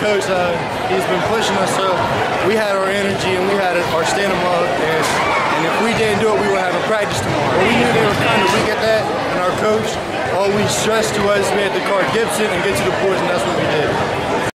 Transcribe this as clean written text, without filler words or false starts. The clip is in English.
coach, he's been pushing us, so we had our energy and we had our stand 'em up, and if we didn't do it, we would have a practice tomorrow. But we knew they were kind of weak at that, and our coach always stressed to us we had to guard Gibson and get to the boards, and that's what we did.